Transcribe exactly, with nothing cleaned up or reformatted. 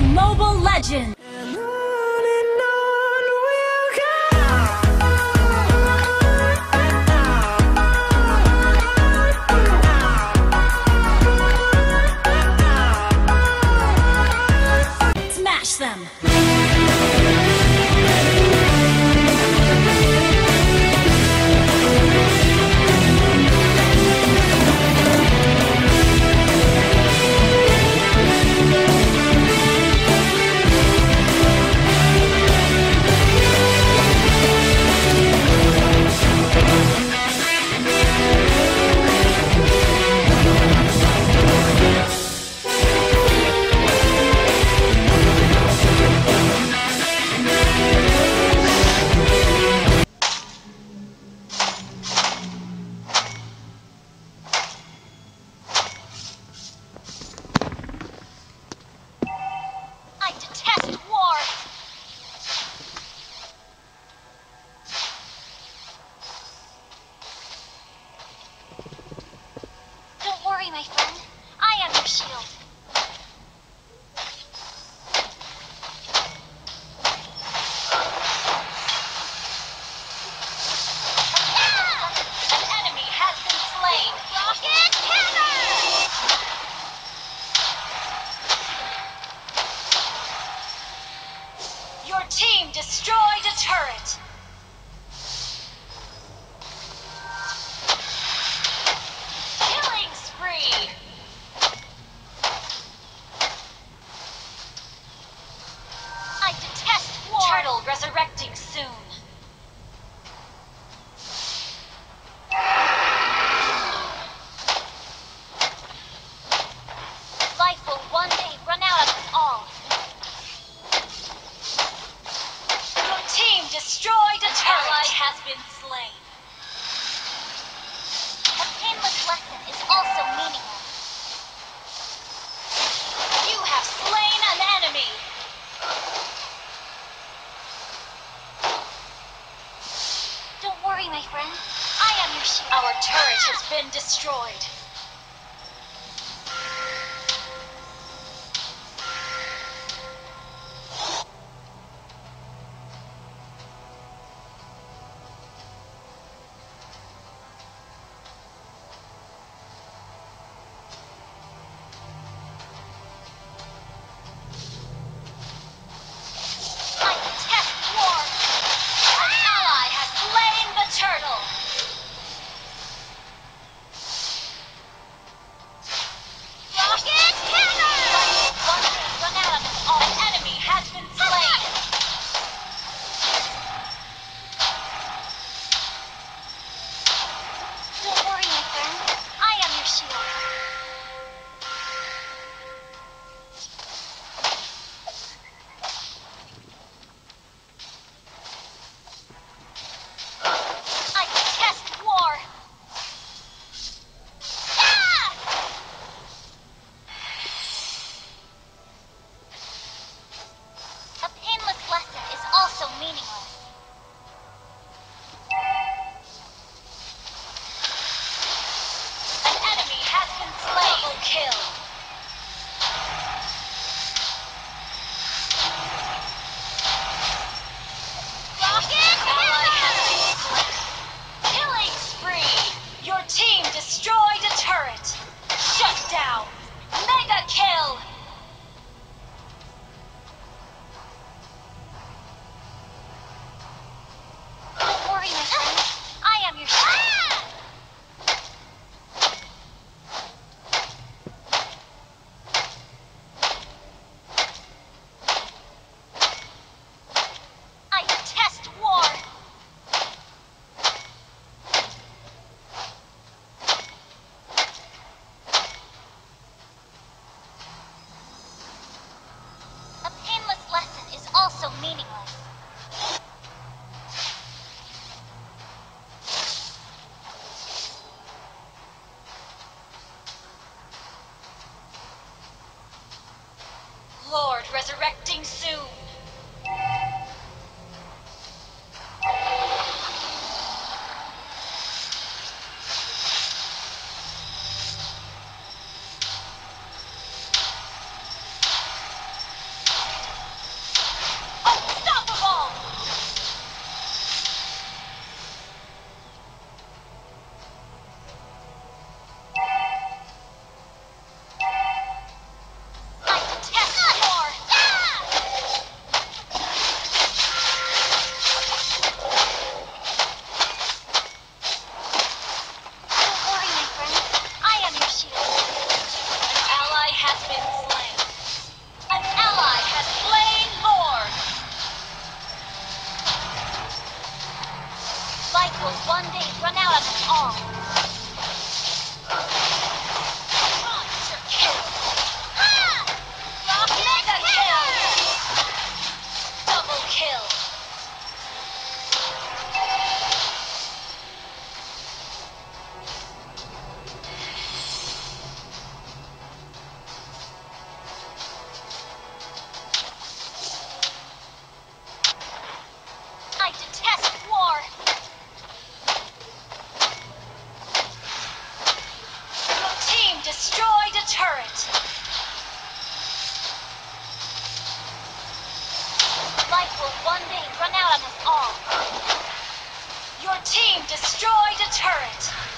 Mobile Legends! Smash them! My friend, I am your shield. An enemy has been slain. Rocket cannon! Your team destroyed a turret. I detest war! Turtle resurrecting soon. Life will one day run out of us all. Your team destroyed a turret! An ally has been slain. A painless lesson is also meaningless. You have slain an enemy! Don't worry, my friend. I am your shield. Our turret has been destroyed. one day run out on us all. Your team destroyed a turret.